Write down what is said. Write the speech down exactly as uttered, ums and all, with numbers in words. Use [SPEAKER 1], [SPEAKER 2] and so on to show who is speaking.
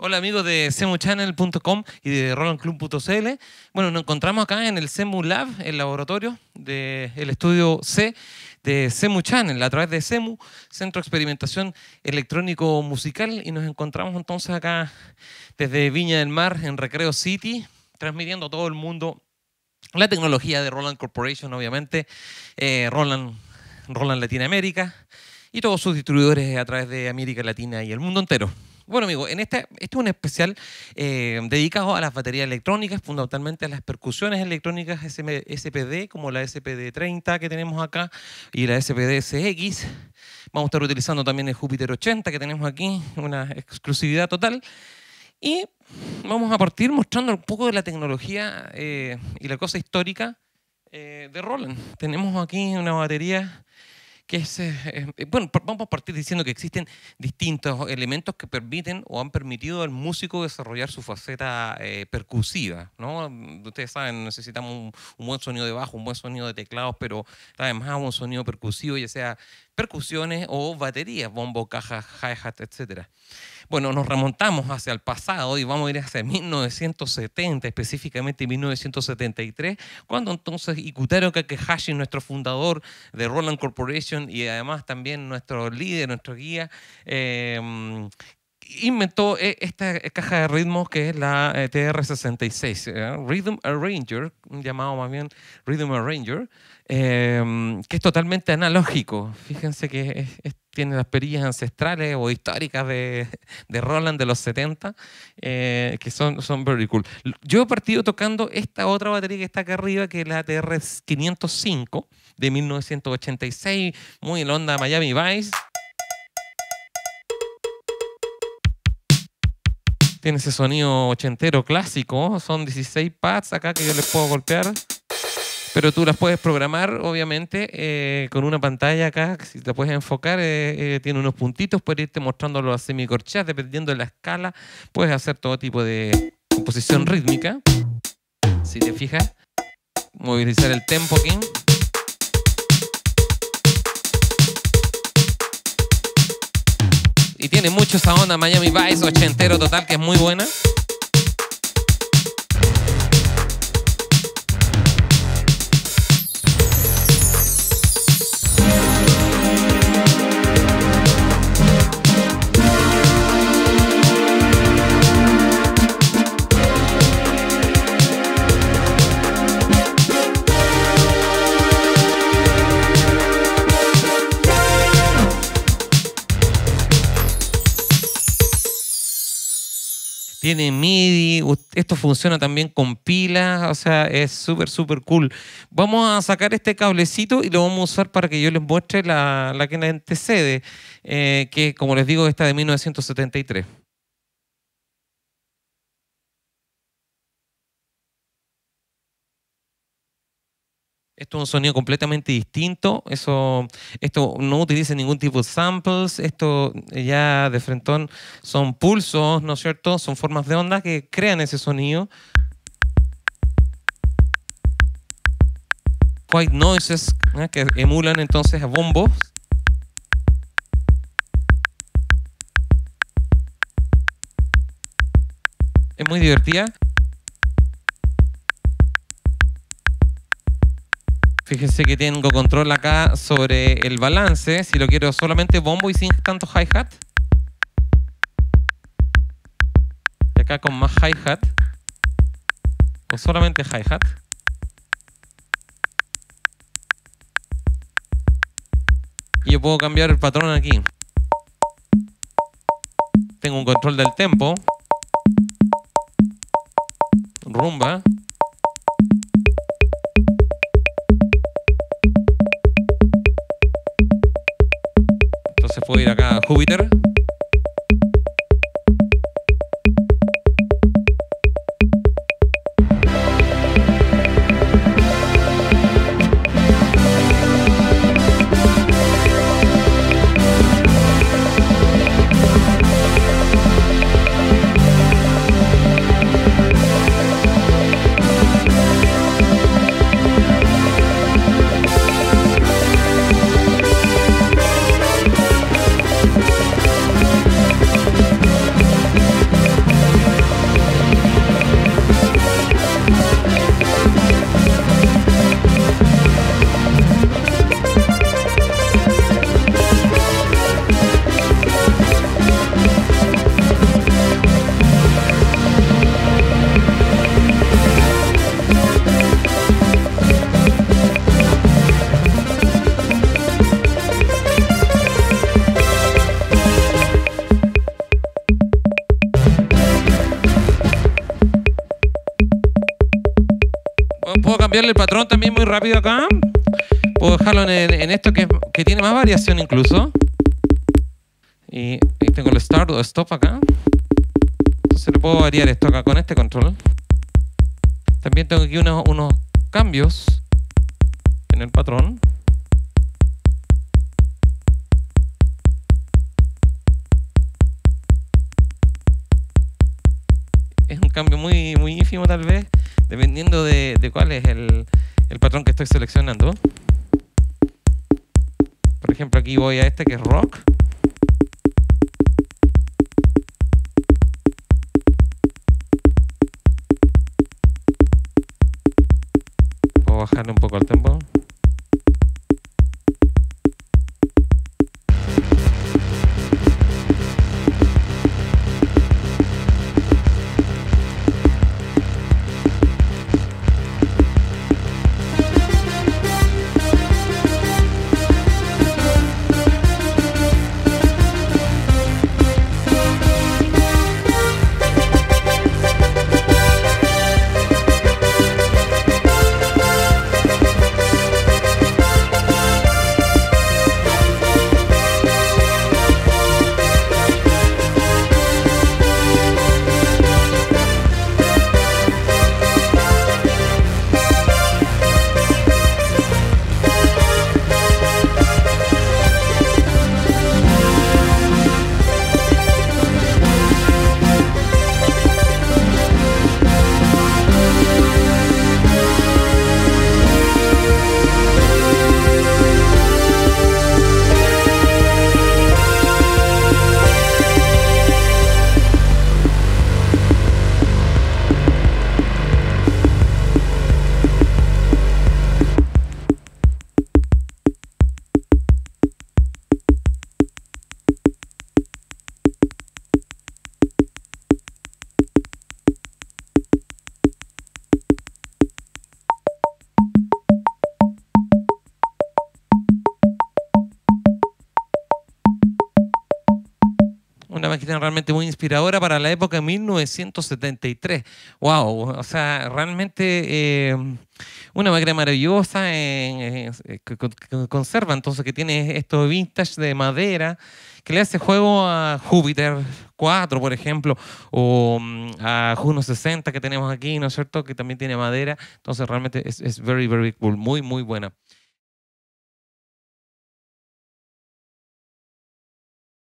[SPEAKER 1] Hola amigos de semu channel punto com y de roland club punto c l. Bueno, nos encontramos acá en el Semu Lab, el laboratorio del estudio C de Semu Channel, a través de Semu, Centro de Experimentación Electrónico Musical, y nos encontramos entonces acá desde Viña del Mar, en Recreo City, transmitiendo a todo el mundo la tecnología de Roland Corporation, obviamente, eh, Roland, Roland Latinoamérica y todos sus distribuidores a través de América Latina y el mundo entero. Bueno, amigos, en este, este es un especial eh, dedicado a las baterías electrónicas, fundamentalmente a las percusiones electrónicas S P D, como la S P D treinta que tenemos acá y la S P D S X. Vamos a estar utilizando también el Júpiter ochenta que tenemos aquí, una exclusividad total. Y vamos a partir mostrando un poco de la tecnología eh, y la cosa histórica eh, de Roland. Tenemos aquí una batería que es, eh, bueno, vamos a partir diciendo que existen distintos elementos que permiten o han permitido al músico desarrollar su faceta eh, percusiva, ¿no? Ustedes saben, necesitamos un, un buen sonido de bajo, un buen sonido de teclados, pero además un sonido percusivo, ya sea percusiones o baterías, bombo, caja, hi-hat, etcétera. Bueno, nos remontamos hacia el pasado y vamos a ir hacia mil novecientos setenta, específicamente mil novecientos setenta y tres, cuando entonces Ikutaro Kakehashi, nuestro fundador de Roland Corporation y además también nuestro líder, nuestro guía, eh, inventó esta caja de ritmos que es la T R sesenta y seis, ¿eh? Rhythm Arranger, llamado más bien Rhythm Arranger, eh, que es totalmente analógico. Fíjense que es, es, tiene las perillas ancestrales o históricas de, de Roland de los setenta, eh, que son, son very cool. Yo he partido tocando esta otra batería que está acá arriba, que es la T R quinientos cinco de mil novecientos ochenta y seis, muy en la onda Miami Vice. Tiene ese sonido ochentero clásico, son dieciséis pads acá que yo les puedo golpear, pero tú las puedes programar, obviamente, eh, con una pantalla acá, si te puedes enfocar, eh, eh, tiene unos puntitos, puedes irte mostrándolo a semicorcheas, dependiendo de la escala, puedes hacer todo tipo de composición rítmica, si te fijas, movilizar el tempo aquí. Y tiene mucho esa onda Miami Vice ochentero total, que es muy buena. Tiene MIDI, esto funciona también con pilas, o sea, es súper, súper cool. Vamos a sacar este cablecito y lo vamos a usar para que yo les muestre la, la que la antecede, eh, que como les digo, está de mil novecientos setenta y tres. Esto es un sonido completamente distinto. Eso, esto no utiliza ningún tipo de samples. Esto ya de frentón son pulsos, ¿no es cierto? Son formas de onda que crean ese sonido. White noises, ¿eh? Que emulan entonces a bombos. Es muy divertida. Fíjense que tengo control acá sobre el balance, si lo quiero solamente bombo y sin tanto hi-hat. Y acá con más hi-hat. O solamente hi-hat. Y yo puedo cambiar el patrón aquí. Tengo un control del tempo. Rumba. Entonces puedo ir acá a Júpiter. cambiarle el patrón también muy rápido acá. Puedo dejarlo en, el, en esto que, que tiene más variación incluso. Y, y tengo el start o stop acá. Entonces le puedo variar esto acá con este control. También tengo aquí unos, unos cambios en el patrón. Es un cambio muy, muy ínfimo tal vez, dependiendo de, de cuál es el, el patrón que estoy seleccionando. Por ejemplo, aquí voy a este que es rock. Puedo bajarle un poco el tempo. Una máquina realmente muy inspiradora para la época de mil novecientos setenta y tres. ¡Wow! O sea, realmente eh, una máquina maravillosa, eh, eh, que, que conserva entonces, que tiene esto vintage de madera, que le hace juego a Júpiter cuatro, por ejemplo, o mm, a Juno sesenta que tenemos aquí, ¿no es cierto? Que también tiene madera. Entonces realmente es, es very, very cool, muy, muy buena.